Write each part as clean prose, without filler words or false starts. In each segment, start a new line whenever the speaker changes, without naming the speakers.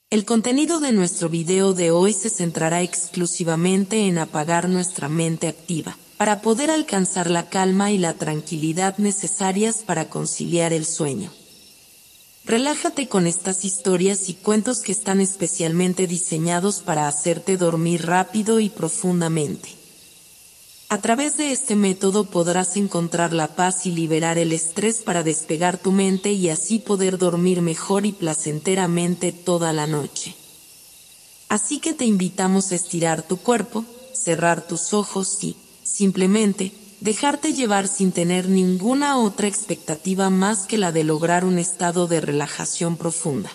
El contenido de nuestro video de hoy se centrará exclusivamente en apagar nuestra mente activa, para poder alcanzar la calma y la tranquilidad necesarias para conciliar el sueño. Relájate con estas historias y cuentos que están especialmente diseñados para hacerte dormir rápido y profundamente. A través de este método podrás encontrar la paz y liberar el estrés para despegar tu mente y así poder dormir mejor y placenteramente toda la noche. Así que te invitamos a estirar tu cuerpo, cerrar tus ojos y, simplemente, dejarte llevar sin tener ninguna otra expectativa más que la de lograr un estado de relajación profunda.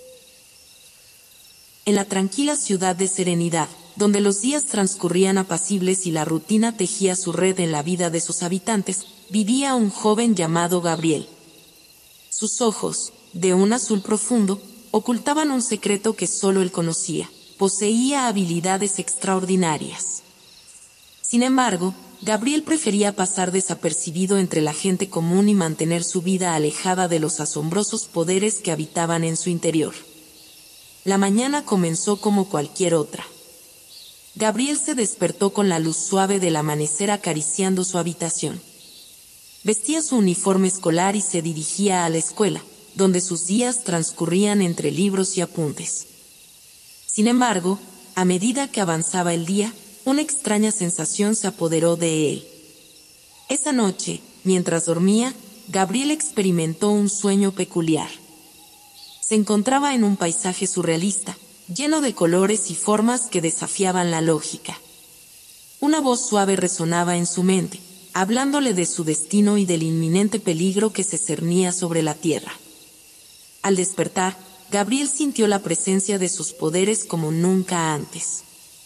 En la tranquila ciudad de Serenidad, donde los días transcurrían apacibles y la rutina tejía su red en la vida de sus habitantes, vivía un joven llamado Gabriel. Sus ojos, de un azul profundo, ocultaban un secreto que solo él conocía: poseía habilidades extraordinarias. Sin embargo, Gabriel prefería pasar desapercibido entre la gente común y mantener su vida alejada de los asombrosos poderes que habitaban en su interior. La mañana comenzó como cualquier otra. Gabriel se despertó con la luz suave del amanecer acariciando su habitación. Vestía su uniforme escolar y se dirigía a la escuela, donde sus días transcurrían entre libros y apuntes. Sin embargo, a medida que avanzaba el día, una extraña sensación se apoderó de él. Esa noche, mientras dormía, Gabriel experimentó un sueño peculiar. Se encontraba en un paisaje surrealista, lleno de colores y formas que desafiaban la lógica. Una voz suave resonaba en su mente, hablándole de su destino y del inminente peligro que se cernía sobre la tierra. Al despertar, Gabriel sintió la presencia de sus poderes como nunca antes.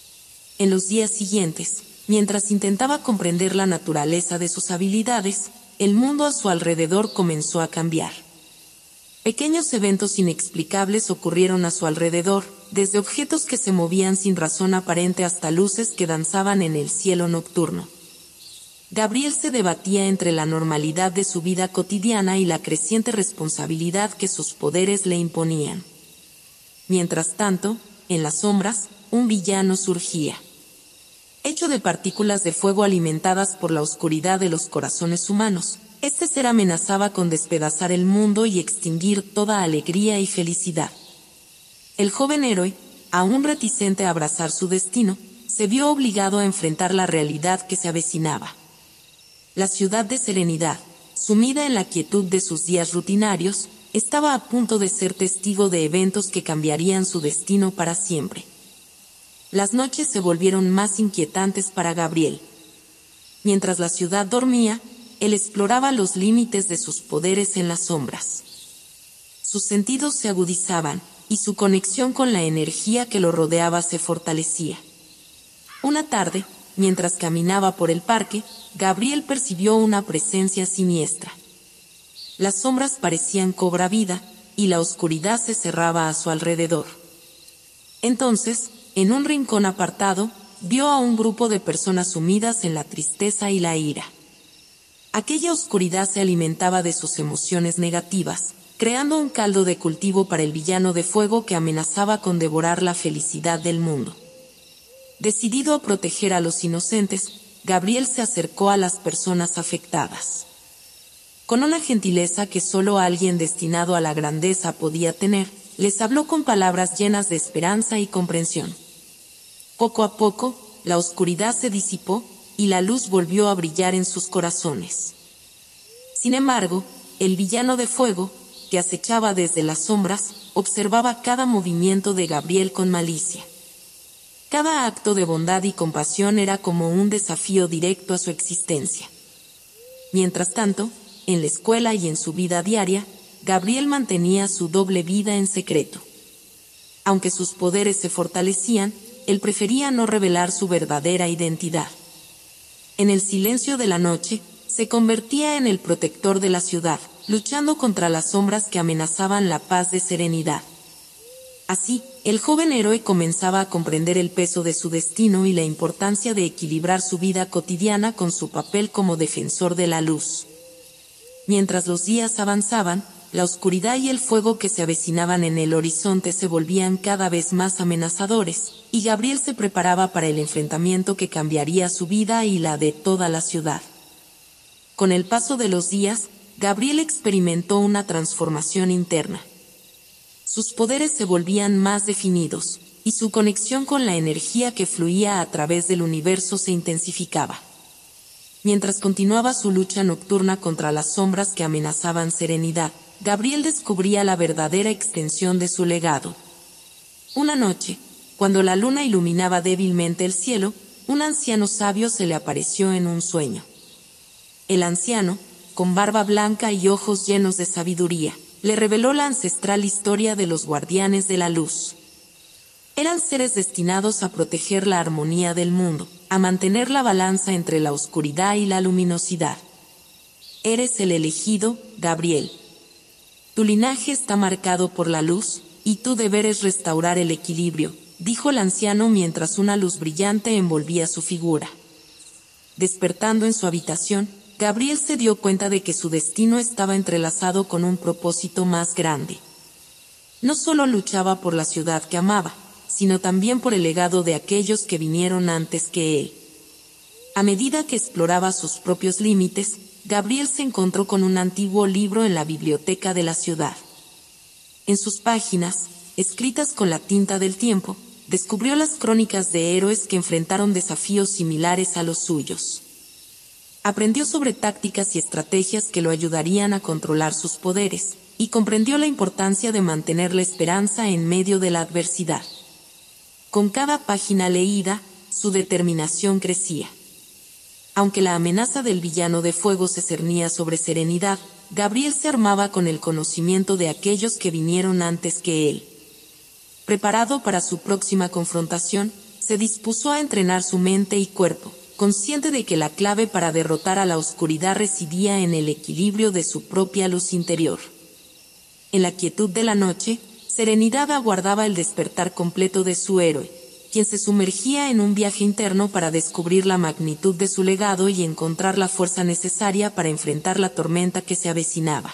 En los días siguientes, mientras intentaba comprender la naturaleza de sus habilidades, el mundo a su alrededor comenzó a cambiar. Pequeños eventos inexplicables ocurrieron a su alrededor, desde objetos que se movían sin razón aparente hasta luces que danzaban en el cielo nocturno. Gabriel se debatía entre la normalidad de su vida cotidiana y la creciente responsabilidad que sus poderes le imponían. Mientras tanto, en las sombras, un villano surgía. Hecho de partículas de fuego alimentadas por la oscuridad de los corazones humanos, este ser amenazaba con despedazar el mundo y extinguir toda alegría y felicidad. El joven héroe, aún reticente a abrazar su destino, se vio obligado a enfrentar la realidad que se avecinaba. La ciudad de Serenidad, sumida en la quietud de sus días rutinarios, estaba a punto de ser testigo de eventos que cambiarían su destino para siempre. Las noches se volvieron más inquietantes para Gabriel. Mientras la ciudad dormía, él exploraba los límites de sus poderes en las sombras. Sus sentidos se agudizaban, y su conexión con la energía que lo rodeaba se fortalecía. Una tarde, mientras caminaba por el parque, Gabriel percibió una presencia siniestra. Las sombras parecían cobrar vida, y la oscuridad se cerraba a su alrededor. Entonces, en un rincón apartado, vio a un grupo de personas sumidas en la tristeza y la ira. Aquella oscuridad se alimentaba de sus emociones negativas, creando un caldo de cultivo para el villano de fuego que amenazaba con devorar la felicidad del mundo. Decidido a proteger a los inocentes, Gabriel se acercó a las personas afectadas. Con una gentileza que solo alguien destinado a la grandeza podía tener, les habló con palabras llenas de esperanza y comprensión. Poco a poco, la oscuridad se disipó, y la luz volvió a brillar en sus corazones. Sin embargo, el villano de fuego, que acechaba desde las sombras, observaba cada movimiento de Gabriel con malicia. Cada acto de bondad y compasión era como un desafío directo a su existencia. Mientras tanto, en la escuela y en su vida diaria, Gabriel mantenía su doble vida en secreto. Aunque sus poderes se fortalecían, él prefería no revelar su verdadera identidad. En el silencio de la noche, se convertía en el protector de la ciudad, luchando contra las sombras que amenazaban la paz de Serenidad. Así, el joven héroe comenzaba a comprender el peso de su destino y la importancia de equilibrar su vida cotidiana con su papel como defensor de la luz. Mientras los días avanzaban, la oscuridad y el fuego que se avecinaban en el horizonte se volvían cada vez más amenazadores, y Gabriel se preparaba para el enfrentamiento que cambiaría su vida y la de toda la ciudad. Con el paso de los días, Gabriel experimentó una transformación interna. Sus poderes se volvían más definidos, y su conexión con la energía que fluía a través del universo se intensificaba. Mientras continuaba su lucha nocturna contra las sombras que amenazaban Serenidad, Gabriel descubría la verdadera extensión de su legado. Una noche, cuando la luna iluminaba débilmente el cielo, un anciano sabio se le apareció en un sueño. El anciano, con barba blanca y ojos llenos de sabiduría, le reveló la ancestral historia de los guardianes de la luz. Eran seres destinados a proteger la armonía del mundo, a mantener la balanza entre la oscuridad y la luminosidad. Eres el elegido, Gabriel. Tu linaje está marcado por la luz, y tu deber es restaurar el equilibrio, dijo el anciano mientras una luz brillante envolvía su figura. Despertando en su habitación, Gabriel se dio cuenta de que su destino estaba entrelazado con un propósito más grande. No solo luchaba por la ciudad que amaba, sino también por el legado de aquellos que vinieron antes que él. A medida que exploraba sus propios límites, Gabriel se encontró con un antiguo libro en la biblioteca de la ciudad. En sus páginas, escritas con la tinta del tiempo, descubrió las crónicas de héroes que enfrentaron desafíos similares a los suyos. Aprendió sobre tácticas y estrategias que lo ayudarían a controlar sus poderes, y comprendió la importancia de mantener la esperanza en medio de la adversidad. Con cada página leída, su determinación crecía. Aunque la amenaza del villano de fuego se cernía sobre Serenidad, Gabriel se armaba con el conocimiento de aquellos que vinieron antes que él. Preparado para su próxima confrontación, se dispuso a entrenar su mente y cuerpo, consciente de que la clave para derrotar a la oscuridad residía en el equilibrio de su propia luz interior. En la quietud de la noche, Serenidad aguardaba el despertar completo de su héroe, quien se sumergía en un viaje interno para descubrir la magnitud de su legado y encontrar la fuerza necesaria para enfrentar la tormenta que se avecinaba.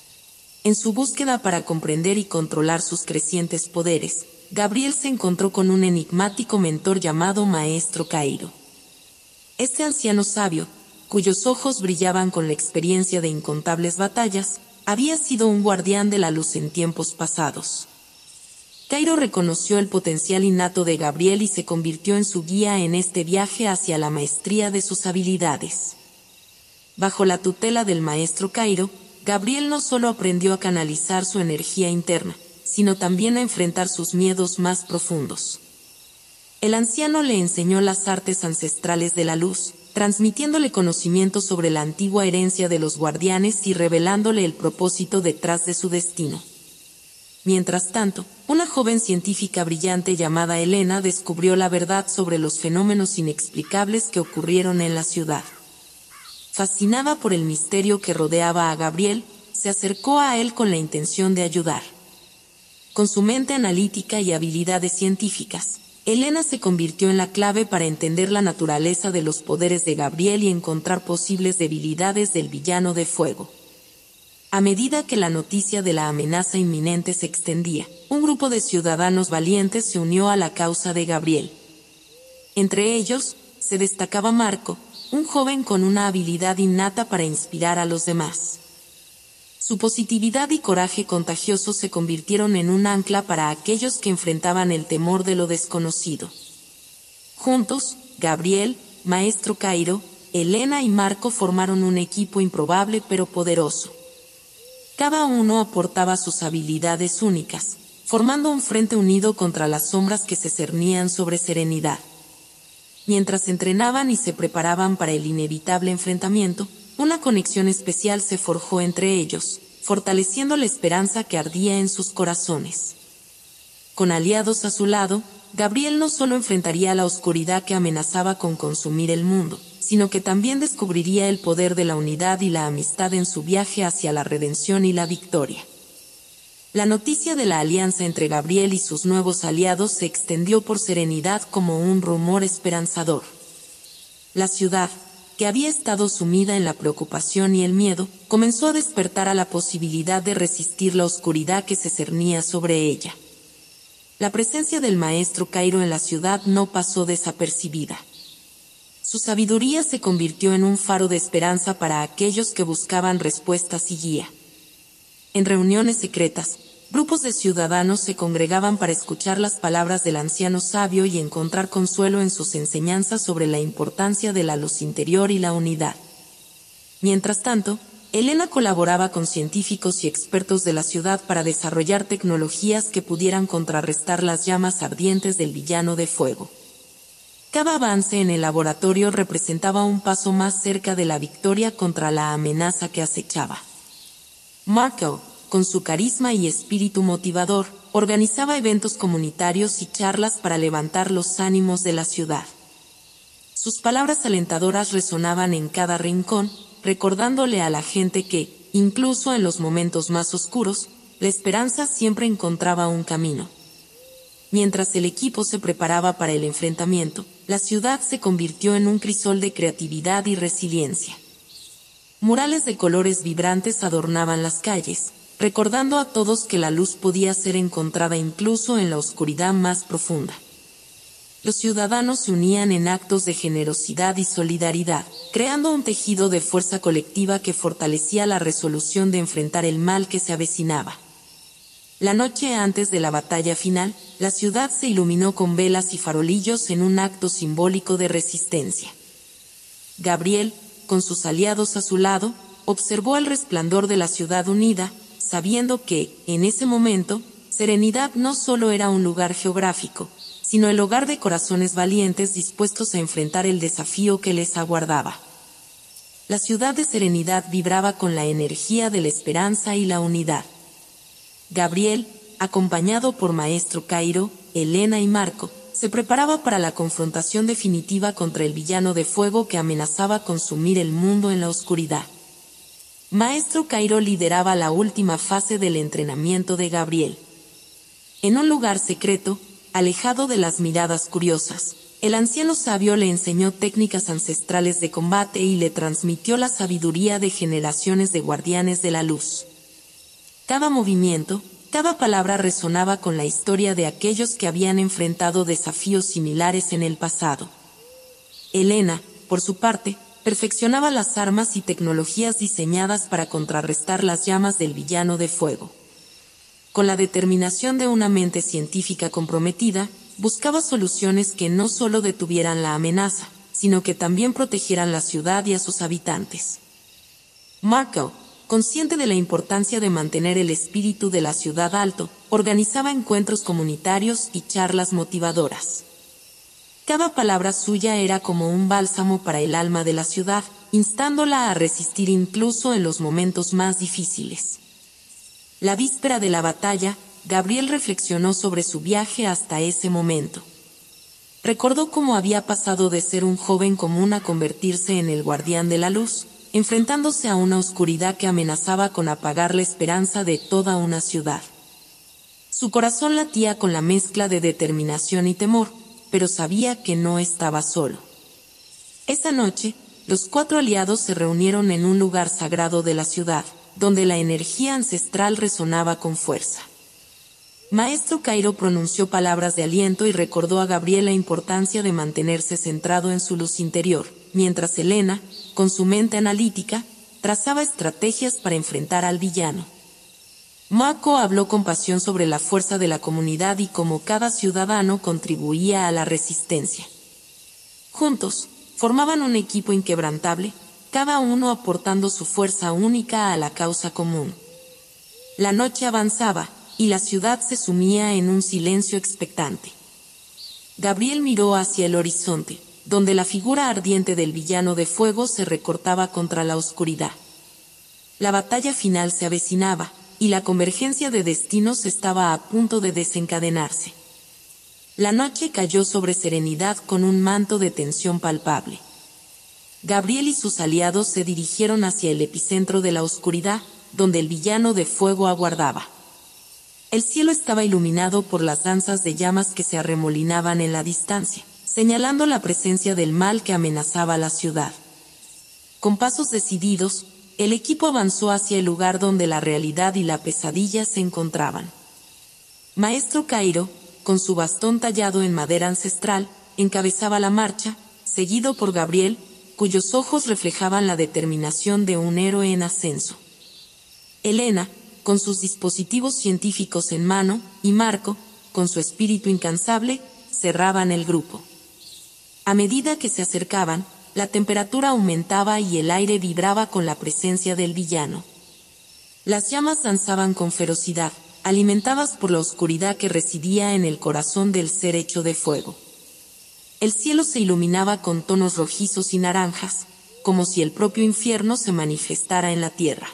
En su búsqueda para comprender y controlar sus crecientes poderes, Gabriel se encontró con un enigmático mentor llamado Maestro Cairo. Este anciano sabio, cuyos ojos brillaban con la experiencia de incontables batallas, había sido un guardián de la luz en tiempos pasados. Cairo reconoció el potencial innato de Gabriel y se convirtió en su guía en este viaje hacia la maestría de sus habilidades. Bajo la tutela del maestro Cairo, Gabriel no solo aprendió a canalizar su energía interna, sino también a enfrentar sus miedos más profundos. El anciano le enseñó las artes ancestrales de la luz, transmitiéndole conocimiento sobre la antigua herencia de los guardianes y revelándole el propósito detrás de su destino. Mientras tanto, una joven científica brillante llamada Elena descubrió la verdad sobre los fenómenos inexplicables que ocurrieron en la ciudad. Fascinada por el misterio que rodeaba a Gabriel, se acercó a él con la intención de ayudar. Con su mente analítica y habilidades científicas, Elena se convirtió en la clave para entender la naturaleza de los poderes de Gabriel y encontrar posibles debilidades del villano de fuego. A medida que la noticia de la amenaza inminente se extendía, un grupo de ciudadanos valientes se unió a la causa de Gabriel. Entre ellos, se destacaba Marco, un joven con una habilidad innata para inspirar a los demás. Su positividad y coraje contagioso se convirtieron en un ancla para aquellos que enfrentaban el temor de lo desconocido. Juntos, Gabriel, Maestro Cairo, Elena y Marco formaron un equipo improbable pero poderoso. Cada uno aportaba sus habilidades únicas, formando un frente unido contra las sombras que se cernían sobre Serenidad. Mientras entrenaban y se preparaban para el inevitable enfrentamiento, una conexión especial se forjó entre ellos, fortaleciendo la esperanza que ardía en sus corazones. Con aliados a su lado, Gabriel no solo enfrentaría la oscuridad que amenazaba con consumir el mundo, sino que también descubriría el poder de la unidad y la amistad en su viaje hacia la redención y la victoria. La noticia de la alianza entre Gabriel y sus nuevos aliados se extendió por Serenidad como un rumor esperanzador. La ciudad, que había estado sumida en la preocupación y el miedo, comenzó a despertar a la posibilidad de resistir la oscuridad que se cernía sobre ella. La presencia del maestro Cairo en la ciudad no pasó desapercibida. Su sabiduría se convirtió en un faro de esperanza para aquellos que buscaban respuestas y guía. En reuniones secretas, grupos de ciudadanos se congregaban para escuchar las palabras del anciano sabio y encontrar consuelo en sus enseñanzas sobre la importancia de la luz interior y la unidad. Mientras tanto, Helena colaboraba con científicos y expertos de la ciudad para desarrollar tecnologías que pudieran contrarrestar las llamas ardientes del villano de fuego. Cada avance en el laboratorio representaba un paso más cerca de la victoria contra la amenaza que acechaba. Marco, con su carisma y espíritu motivador, organizaba eventos comunitarios y charlas para levantar los ánimos de la ciudad. Sus palabras alentadoras resonaban en cada rincón, recordándole a la gente que, incluso en los momentos más oscuros, la esperanza siempre encontraba un camino. Mientras el equipo se preparaba para el enfrentamiento, la ciudad se convirtió en un crisol de creatividad y resiliencia. Murales de colores vibrantes adornaban las calles, recordando a todos que la luz podía ser encontrada incluso en la oscuridad más profunda. Los ciudadanos se unían en actos de generosidad y solidaridad, creando un tejido de fuerza colectiva que fortalecía la resolución de enfrentar el mal que se avecinaba. La noche antes de la batalla final, la ciudad se iluminó con velas y farolillos en un acto simbólico de resistencia. Gabriel, con sus aliados a su lado, observó el resplandor de la ciudad unida, sabiendo que, en ese momento, Serenidad no solo era un lugar geográfico, sino el hogar de corazones valientes dispuestos a enfrentar el desafío que les aguardaba. La ciudad de Serenidad vibraba con la energía de la esperanza y la unidad. Gabriel, acompañado por Maestro Cairo, Helena y Marco, se preparaba para la confrontación definitiva contra el villano de fuego que amenazaba consumir el mundo en la oscuridad. Maestro Cairo lideraba la última fase del entrenamiento de Gabriel. En un lugar secreto, alejado de las miradas curiosas, el anciano sabio le enseñó técnicas ancestrales de combate y le transmitió la sabiduría de generaciones de guardianes de la luz. Cada movimiento, cada palabra resonaba con la historia de aquellos que habían enfrentado desafíos similares en el pasado. Helena, por su parte, perfeccionaba las armas y tecnologías diseñadas para contrarrestar las llamas del villano de fuego. Con la determinación de una mente científica comprometida, buscaba soluciones que no solo detuvieran la amenaza, sino que también protegieran la ciudad y a sus habitantes. Marco, consciente de la importancia de mantener el espíritu de la ciudad alto, organizaba encuentros comunitarios y charlas motivadoras. Cada palabra suya era como un bálsamo para el alma de la ciudad, instándola a resistir incluso en los momentos más difíciles. La víspera de la batalla, Gabriel reflexionó sobre su viaje hasta ese momento. Recordó cómo había pasado de ser un joven común a convertirse en el guardián de la luz, enfrentándose a una oscuridad que amenazaba con apagar la esperanza de toda una ciudad. Su corazón latía con la mezcla de determinación y temor, pero sabía que no estaba solo. Esa noche, los 4 aliados se reunieron en un lugar sagrado de la ciudad, donde la energía ancestral resonaba con fuerza. Maestro Cairo pronunció palabras de aliento y recordó a Gabriel la importancia de mantenerse centrado en su luz interior, mientras Helena, con su mente analítica, trazaba estrategias para enfrentar al villano. Marco habló con pasión sobre la fuerza de la comunidad y cómo cada ciudadano contribuía a la resistencia. Juntos, formaban un equipo inquebrantable, cada uno aportando su fuerza única a la causa común. La noche avanzaba, y la ciudad se sumía en un silencio expectante. Gabriel miró hacia el horizonte, donde la figura ardiente del villano de fuego se recortaba contra la oscuridad. La batalla final se avecinaba, y la convergencia de destinos estaba a punto de desencadenarse. La noche cayó sobre Serenidad con un manto de tensión palpable. Gabriel y sus aliados se dirigieron hacia el epicentro de la oscuridad, donde el villano de fuego aguardaba. El cielo estaba iluminado por las danzas de llamas que se arremolinaban en la distancia, señalando la presencia del mal que amenazaba la ciudad. Con pasos decididos, el equipo avanzó hacia el lugar donde la realidad y la pesadilla se encontraban. Maestro Cairo, con su bastón tallado en madera ancestral, encabezaba la marcha, seguido por Gabriel, cuyos ojos reflejaban la determinación de un héroe en ascenso. Elena, con sus dispositivos científicos en mano, y Marco, con su espíritu incansable, cerraban el grupo. A medida que se acercaban, la temperatura aumentaba y el aire vibraba con la presencia del villano. Las llamas danzaban con ferocidad, alimentadas por la oscuridad que residía en el corazón del ser hecho de fuego. El cielo se iluminaba con tonos rojizos y naranjas, como si el propio infierno se manifestara en la tierra.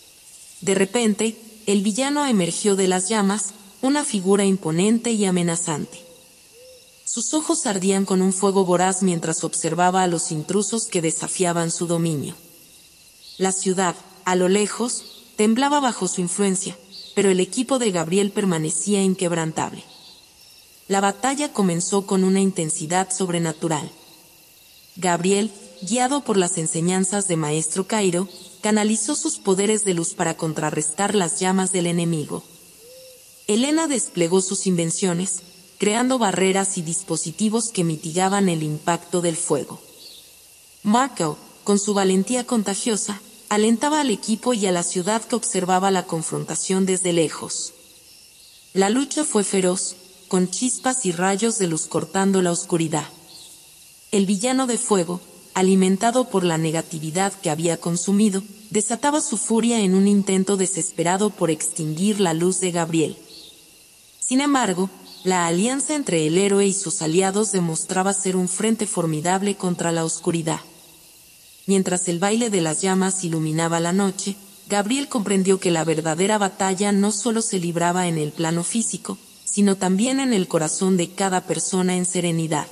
De repente, el villano emergió de las llamas, una figura imponente y amenazante. Sus ojos ardían con un fuego voraz mientras observaba a los intrusos que desafiaban su dominio. La ciudad, a lo lejos, temblaba bajo su influencia, pero el equipo de Gabriel permanecía inquebrantable. La batalla comenzó con una intensidad sobrenatural. Gabriel, guiado por las enseñanzas de Maestro Cairo, canalizó sus poderes de luz para contrarrestar las llamas del enemigo. Elena desplegó sus invenciones, creando barreras y dispositivos que mitigaban el impacto del fuego. Marco, con su valentía contagiosa, alentaba al equipo y a la ciudad que observaba la confrontación desde lejos. La lucha fue feroz, con chispas y rayos de luz cortando la oscuridad. El villano de fuego, alimentado por la negatividad que había consumido, desataba su furia en un intento desesperado por extinguir la luz de Gabriel. Sin embargo, la alianza entre el héroe y sus aliados demostraba ser un frente formidable contra la oscuridad. Mientras el baile de las llamas iluminaba la noche, Gabriel comprendió que la verdadera batalla no solo se libraba en el plano físico, sino también en el corazón de cada persona en serenidad.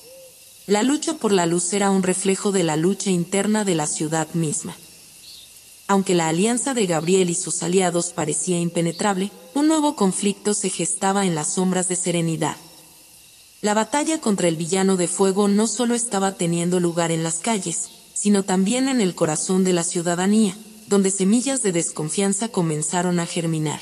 La lucha por la luz era un reflejo de la lucha interna de la ciudad misma. Aunque la alianza de Gabriel y sus aliados parecía impenetrable, un nuevo conflicto se gestaba en las sombras de serenidad. La batalla contra el villano de fuego no solo estaba teniendo lugar en las calles, sino también en el corazón de la ciudadanía, donde semillas de desconfianza comenzaron a germinar.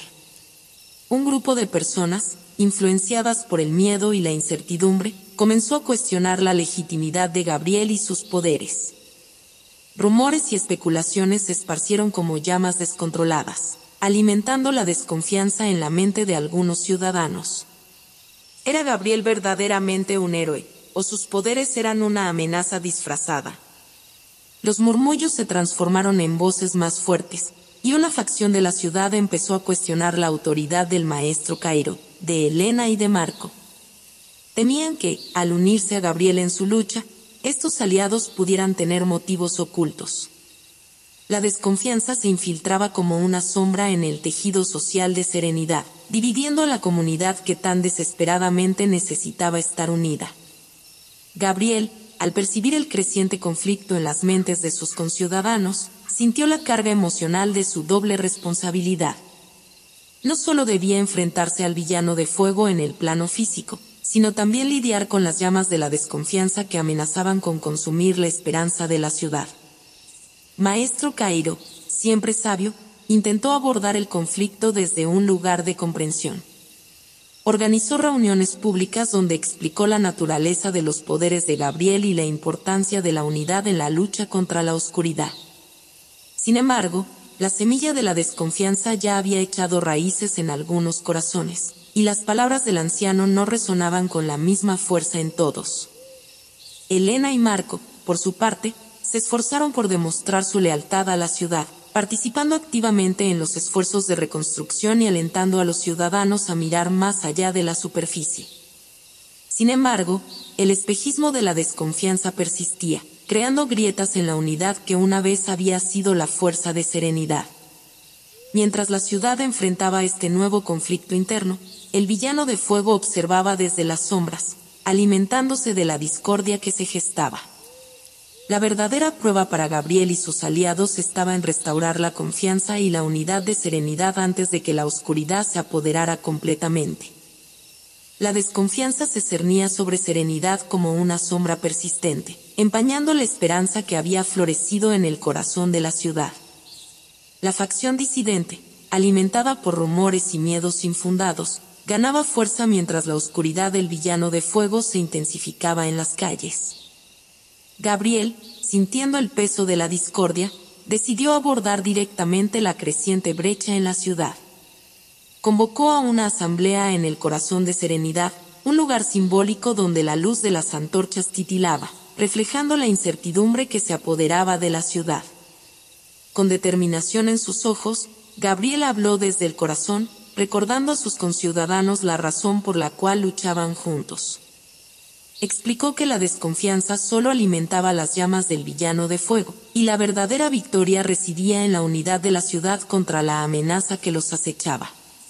Un grupo de personas, influenciadas por el miedo y la incertidumbre, comenzó a cuestionar la legitimidad de Gabriel y sus poderes. Rumores y especulaciones se esparcieron como llamas descontroladas, alimentando la desconfianza en la mente de algunos ciudadanos. ¿Era Gabriel verdaderamente un héroe, o sus poderes eran una amenaza disfrazada? Los murmullos se transformaron en voces más fuertes, y una facción de la ciudad empezó a cuestionar la autoridad del Maestro Cairo, de Elena y de Marco. Temían que, al unirse a Gabriel en su lucha, estos aliados pudieran tener motivos ocultos. La desconfianza se infiltraba como una sombra en el tejido social de serenidad, dividiendo a la comunidad que tan desesperadamente necesitaba estar unida. Gabriel, al percibir el creciente conflicto en las mentes de sus conciudadanos, sintió la carga emocional de su doble responsabilidad. No solo debía enfrentarse al villano de fuego en el plano físico, sino también lidiar con las llamas de la desconfianza que amenazaban con consumir la esperanza de la ciudad. Maestro Cairo, siempre sabio, intentó abordar el conflicto desde un lugar de comprensión. Organizó reuniones públicas donde explicó la naturaleza de los poderes de Gabriel y la importancia de la unidad en la lucha contra la oscuridad. Sin embargo, la semilla de la desconfianza ya había echado raíces en algunos corazones, y las palabras del anciano no resonaban con la misma fuerza en todos. Elena y Marco, por su parte, se esforzaron por demostrar su lealtad a la ciudad, participando activamente en los esfuerzos de reconstrucción y alentando a los ciudadanos a mirar más allá de la superficie. Sin embargo, el espejismo de la desconfianza persistía, creando grietas en la unidad que una vez había sido la fuerza de serenidad. Mientras la ciudad enfrentaba este nuevo conflicto interno, el villano de fuego observaba desde las sombras, alimentándose de la discordia que se gestaba. La verdadera prueba para Gabriel y sus aliados estaba en restaurar la confianza y la unidad de serenidad antes de que la oscuridad se apoderara completamente. La desconfianza se cernía sobre Serenidad como una sombra persistente, empañando la esperanza que había florecido en el corazón de la ciudad. La facción disidente, alimentada por rumores y miedos infundados, ganaba fuerza mientras la oscuridad del villano de fuego se intensificaba en las calles. Gabriel, sintiendo el peso de la discordia, decidió abordar directamente la creciente brecha en la ciudad. Convocó a una asamblea en el corazón de Serenidad, un lugar simbólico donde la luz de las antorchas titilaba, reflejando la incertidumbre que se apoderaba de la ciudad. Con determinación en sus ojos, Gabriel habló desde el corazón, recordando a sus conciudadanos la razón por la cual luchaban juntos. Explicó que la desconfianza solo alimentaba las llamas del villano de fuego, y la verdadera victoria residía en la unidad de la ciudad contra la amenaza que los acechaba.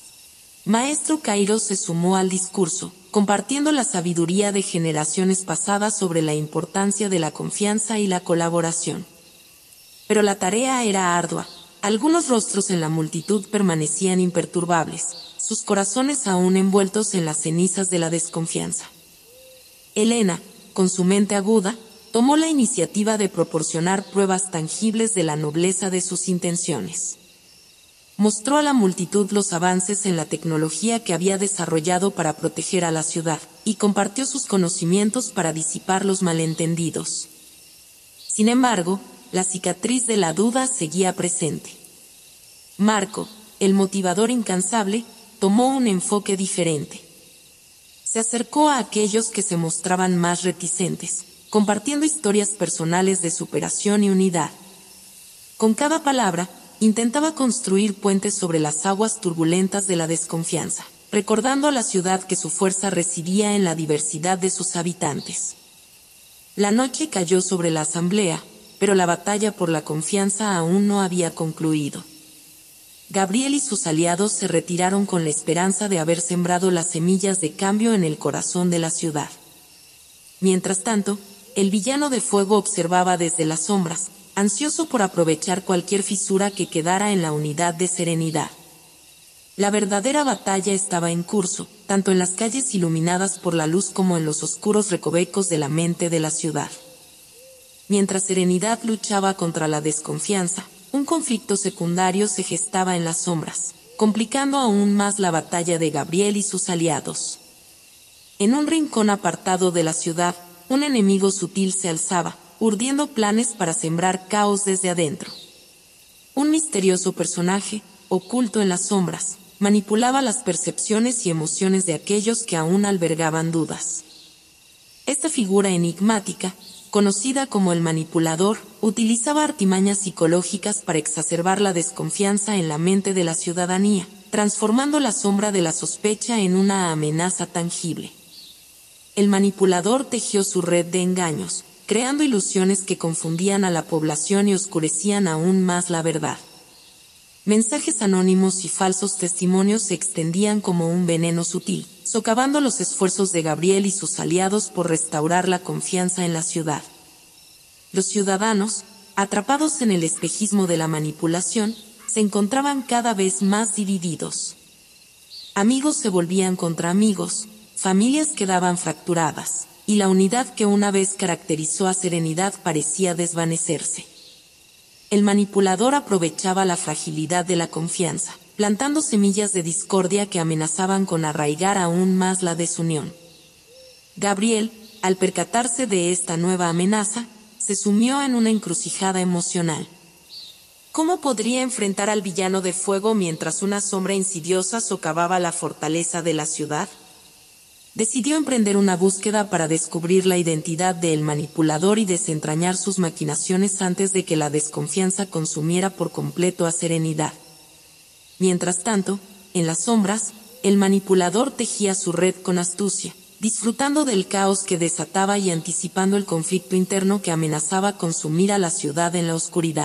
Maestro Cairo se sumó al discurso, compartiendo la sabiduría de generaciones pasadas sobre la importancia de la confianza y la colaboración. Pero la tarea era ardua. Algunos rostros en la multitud permanecían imperturbables, sus corazones aún envueltos en las cenizas de la desconfianza. Helena, con su mente aguda, tomó la iniciativa de proporcionar pruebas tangibles de la nobleza de sus intenciones. Mostró a la multitud los avances en la tecnología que había desarrollado para proteger a la ciudad, y compartió sus conocimientos para disipar los malentendidos. Sin embargo, la cicatriz de la duda seguía presente. Marco, el motivador incansable, tomó un enfoque diferente. Se acercó a aquellos que se mostraban más reticentes, compartiendo historias personales de superación y unidad. Con cada palabra, intentaba construir puentes sobre las aguas turbulentas de la desconfianza, recordando a la ciudad que su fuerza residía en la diversidad de sus habitantes. La noche cayó sobre la asamblea, pero la batalla por la confianza aún no había concluido. Gabriel y sus aliados se retiraron con la esperanza de haber sembrado las semillas de cambio en el corazón de la ciudad. Mientras tanto, el villano de fuego observaba desde las sombras, ansioso por aprovechar cualquier fisura que quedara en la unidad de Serenidad. La verdadera batalla estaba en curso, tanto en las calles iluminadas por la luz como en los oscuros recovecos de la mente de la ciudad. Mientras Serenidad luchaba contra la desconfianza, un conflicto secundario se gestaba en las sombras, complicando aún más la batalla de Gabriel y sus aliados. En un rincón apartado de la ciudad, un enemigo sutil se alzaba, urdiendo planes para sembrar caos desde adentro. Un misterioso personaje, oculto en las sombras, manipulaba las percepciones y emociones de aquellos que aún albergaban dudas. Esta figura enigmática, conocida como el manipulador, utilizaba artimañas psicológicas para exacerbar la desconfianza en la mente de la ciudadanía, transformando la sombra de la sospecha en una amenaza tangible. El manipulador tejió su red de engaños, creando ilusiones que confundían a la población y oscurecían aún más la verdad. Mensajes anónimos y falsos testimonios se extendían como un veneno sutil, socavando los esfuerzos de Gabriel y sus aliados por restaurar la confianza en la ciudad. Los ciudadanos, atrapados en el espejismo de la manipulación, se encontraban cada vez más divididos. Amigos se volvían contra amigos, familias quedaban fracturadas, y la unidad que una vez caracterizó a Serenidad parecía desvanecerse. El manipulador aprovechaba la fragilidad de la confianza, plantando semillas de discordia que amenazaban con arraigar aún más la desunión. Gabriel, al percatarse de esta nueva amenaza, se sumió en una encrucijada emocional. ¿Cómo podría enfrentar al villano de fuego mientras una sombra insidiosa socavaba la fortaleza de la ciudad? Decidió emprender una búsqueda para descubrir la identidad del manipulador y desentrañar sus maquinaciones antes de que la desconfianza consumiera por completo a Serenidad. Mientras tanto, en las sombras, el manipulador tejía su red con astucia, disfrutando del caos que desataba y anticipando el conflicto interno que amenazaba consumir a la ciudad en la oscuridad.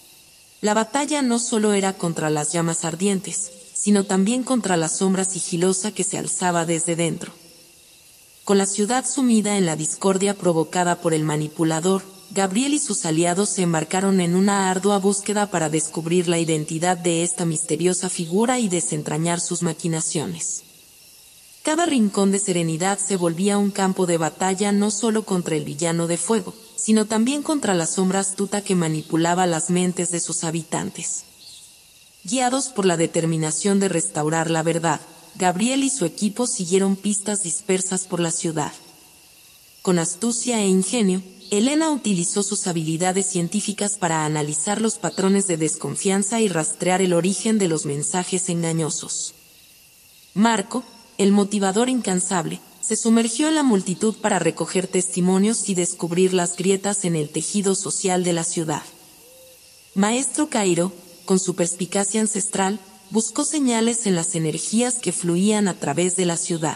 La batalla no solo era contra las llamas ardientes, sino también contra la sombra sigilosa que se alzaba desde dentro. Con la ciudad sumida en la discordia provocada por el manipulador, Gabriel y sus aliados se embarcaron en una ardua búsqueda para descubrir la identidad de esta misteriosa figura y desentrañar sus maquinaciones. Cada rincón de Serenidad se volvía un campo de batalla no solo contra el villano de fuego, sino también contra la sombra astuta que manipulaba las mentes de sus habitantes. Guiados por la determinación de restaurar la verdad, Gabriel y su equipo siguieron pistas dispersas por la ciudad. Con astucia e ingenio, Elena utilizó sus habilidades científicas para analizar los patrones de desconfianza y rastrear el origen de los mensajes engañosos. Marco, el motivador incansable, se sumergió en la multitud para recoger testimonios y descubrir las grietas en el tejido social de la ciudad. Maestro Cairo, con su perspicacia ancestral, buscó señales en las energías que fluían a través de la ciudad.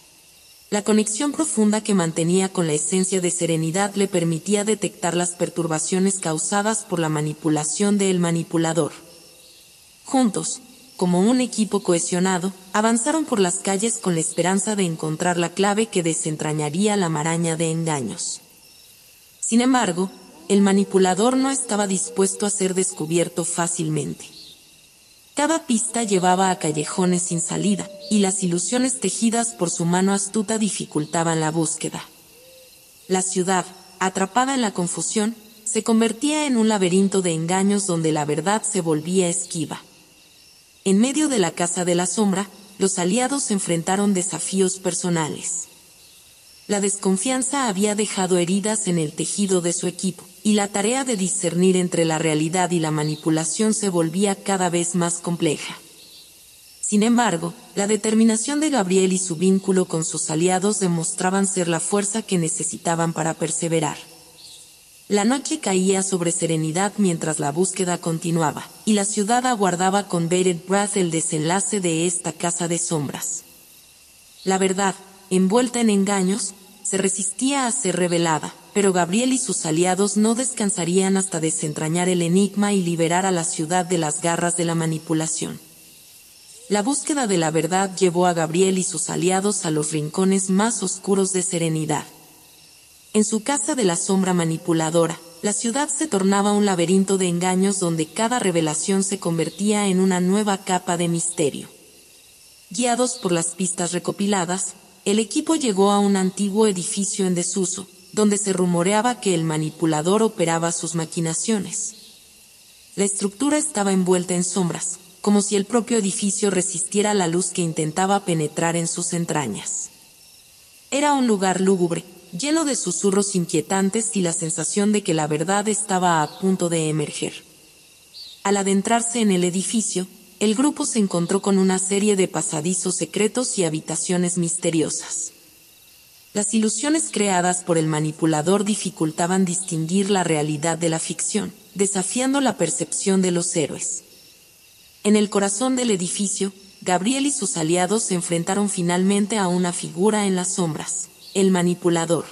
La conexión profunda que mantenía con la esencia de Serenidad le permitía detectar las perturbaciones causadas por la manipulación del manipulador. Juntos, como un equipo cohesionado, avanzaron por las calles con la esperanza de encontrar la clave que desentrañaría la maraña de engaños. Sin embargo, el manipulador no estaba dispuesto a ser descubierto fácilmente. Cada pista llevaba a callejones sin salida, y las ilusiones tejidas por su mano astuta dificultaban la búsqueda. La ciudad, atrapada en la confusión, se convertía en un laberinto de engaños donde la verdad se volvía esquiva. En medio de la Casa de la Sombra, los aliados enfrentaron desafíos personales. La desconfianza había dejado heridas en el tejido de su equipo, y la tarea de discernir entre la realidad y la manipulación se volvía cada vez más compleja. Sin embargo, la determinación de Gabriel y su vínculo con sus aliados demostraban ser la fuerza que necesitaban para perseverar. La noche caía sobre Serenidad mientras la búsqueda continuaba, y la ciudad aguardaba con bated breath el desenlace de esta casa de sombras. La verdad, envuelta en engaños, se resistía a ser revelada, pero Gabriel y sus aliados no descansarían hasta desentrañar el enigma y liberar a la ciudad de las garras de la manipulación. La búsqueda de la verdad llevó a Gabriel y sus aliados a los rincones más oscuros de Serenidad. En su casa de la sombra manipuladora, la ciudad se tornaba un laberinto de engaños donde cada revelación se convertía en una nueva capa de misterio. Guiados por las pistas recopiladas, el equipo llegó a un antiguo edificio en desuso, donde se rumoreaba que el manipulador operaba sus maquinaciones. La estructura estaba envuelta en sombras, como si el propio edificio resistiera la luz que intentaba penetrar en sus entrañas. Era un lugar lúgubre, lleno de susurros inquietantes y la sensación de que la verdad estaba a punto de emerger. Al adentrarse en el edificio, el grupo se encontró con una serie de pasadizos secretos y habitaciones misteriosas. Las ilusiones creadas por el manipulador dificultaban distinguir la realidad de la ficción, desafiando la percepción de los héroes. En el corazón del edificio, Gabriel y sus aliados se enfrentaron finalmente a una figura en las sombras, el manipulador.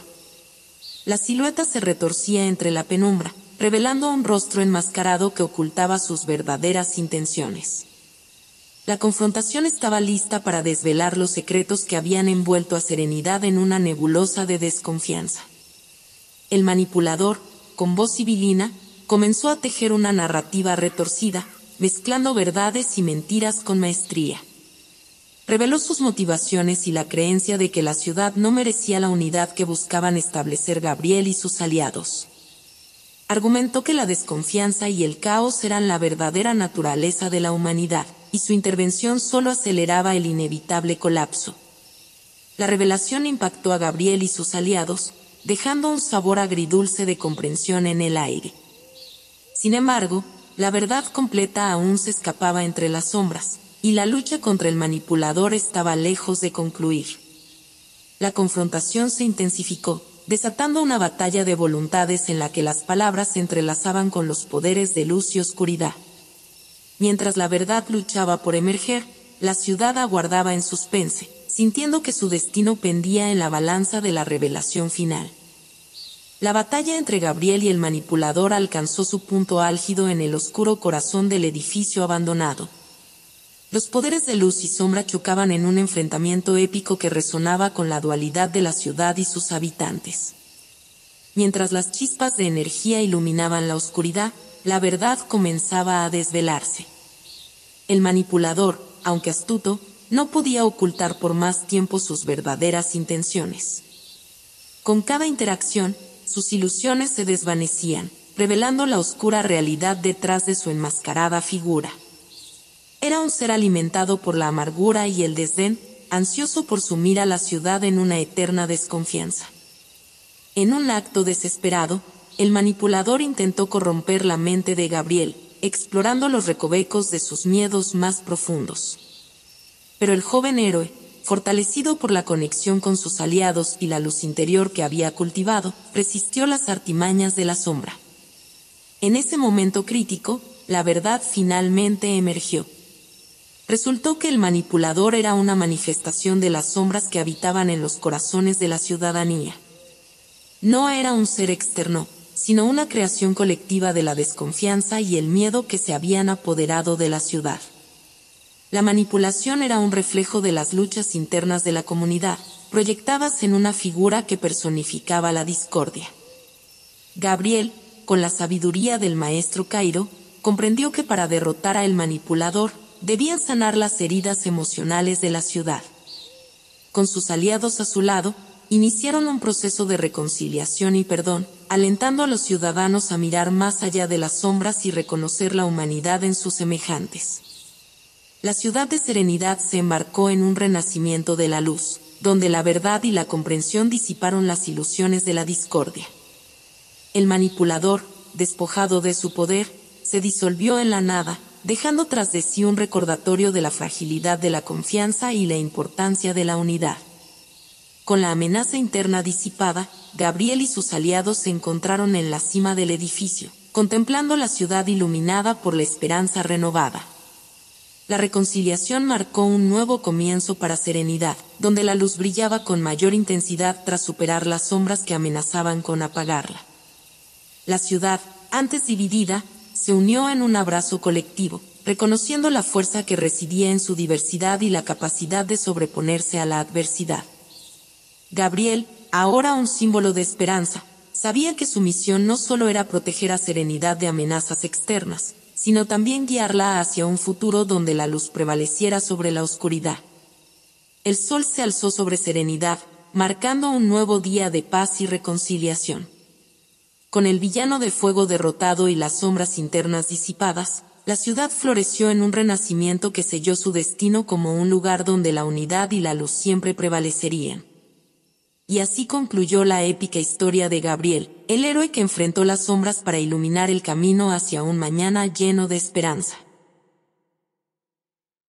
La silueta se retorcía entre la penumbra, revelando un rostro enmascarado que ocultaba sus verdaderas intenciones. La confrontación estaba lista para desvelar los secretos que habían envuelto a Serenidad en una nebulosa de desconfianza. El manipulador, con voz sibilina, comenzó a tejer una narrativa retorcida, mezclando verdades y mentiras con maestría. Reveló sus motivaciones y la creencia de que la ciudad no merecía la unidad que buscaban establecer Gabriel y sus aliados. Argumentó que la desconfianza y el caos eran la verdadera naturaleza de la humanidad, y su intervención solo aceleraba el inevitable colapso. La revelación impactó a Gabriel y sus aliados, dejando un sabor agridulce de comprensión en el aire. Sin embargo, la verdad completa aún se escapaba entre las sombras, y la lucha contra el manipulador estaba lejos de concluir. La confrontación se intensificó, desatando una batalla de voluntades en la que las palabras se entrelazaban con los poderes de luz y oscuridad. Mientras la verdad luchaba por emerger, la ciudad aguardaba en suspense, sintiendo que su destino pendía en la balanza de la revelación final. La batalla entre Gabriel y el manipulador alcanzó su punto álgido en el oscuro corazón del edificio abandonado. Los poderes de luz y sombra chocaban en un enfrentamiento épico que resonaba con la dualidad de la ciudad y sus habitantes. Mientras las chispas de energía iluminaban la oscuridad, la verdad comenzaba a desvelarse. El manipulador, aunque astuto, no podía ocultar por más tiempo sus verdaderas intenciones. Con cada interacción, sus ilusiones se desvanecían, revelando la oscura realidad detrás de su enmascarada figura. Era un ser alimentado por la amargura y el desdén, ansioso por sumir a la ciudad en una eterna desconfianza. En un acto desesperado, el manipulador intentó corromper la mente de Gabriel, explorando los recovecos de sus miedos más profundos. Pero el joven héroe, fortalecido por la conexión con sus aliados y la luz interior que había cultivado, resistió las artimañas de la sombra. En ese momento crítico, la verdad finalmente emergió. Resultó que el manipulador era una manifestación de las sombras que habitaban en los corazones de la ciudadanía. No era un ser externo, sino una creación colectiva de la desconfianza y el miedo que se habían apoderado de la ciudad. La manipulación era un reflejo de las luchas internas de la comunidad, proyectadas en una figura que personificaba la discordia. Gabriel, con la sabiduría del maestro Cairo, comprendió que para derrotar al manipulador, debían sanar las heridas emocionales de la ciudad. Con sus aliados a su lado, iniciaron un proceso de reconciliación y perdón, alentando a los ciudadanos a mirar más allá de las sombras y reconocer la humanidad en sus semejantes. La ciudad de Serenidad se embarcó en un renacimiento de la luz, donde la verdad y la comprensión disiparon las ilusiones de la discordia. El manipulador, despojado de su poder, se disolvió en la nada, dejando tras de sí un recordatorio de la fragilidad de la confianza y la importancia de la unidad. Con la amenaza interna disipada, Gabriel y sus aliados se encontraron en la cima del edificio, contemplando la ciudad iluminada por la esperanza renovada. La reconciliación marcó un nuevo comienzo para Serenidad, donde la luz brillaba con mayor intensidad tras superar las sombras que amenazaban con apagarla. La ciudad, antes dividida, se unió en un abrazo colectivo, reconociendo la fuerza que residía en su diversidad y la capacidad de sobreponerse a la adversidad. Gabriel, ahora un símbolo de esperanza, sabía que su misión no solo era proteger a Serenidad de amenazas externas, sino también guiarla hacia un futuro donde la luz prevaleciera sobre la oscuridad. El sol se alzó sobre Serenidad, marcando un nuevo día de paz y reconciliación. Con el villano de fuego derrotado y las sombras internas disipadas, la ciudad floreció en un renacimiento que selló su destino como un lugar donde la unidad y la luz siempre prevalecerían. Y así concluyó la épica historia de Gabriel, el héroe que enfrentó las sombras para iluminar el camino hacia un mañana lleno de esperanza.